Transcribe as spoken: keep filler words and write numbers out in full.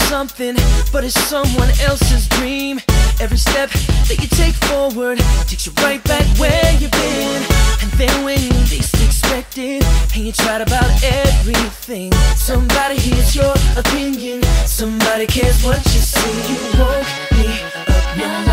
something, but it's someone else's dream. Every step that you take forward takes you right back where you've been. And then when you least expect it, and you tried about everything, somebody hears your opinion, somebody cares what you see. You woke me up now.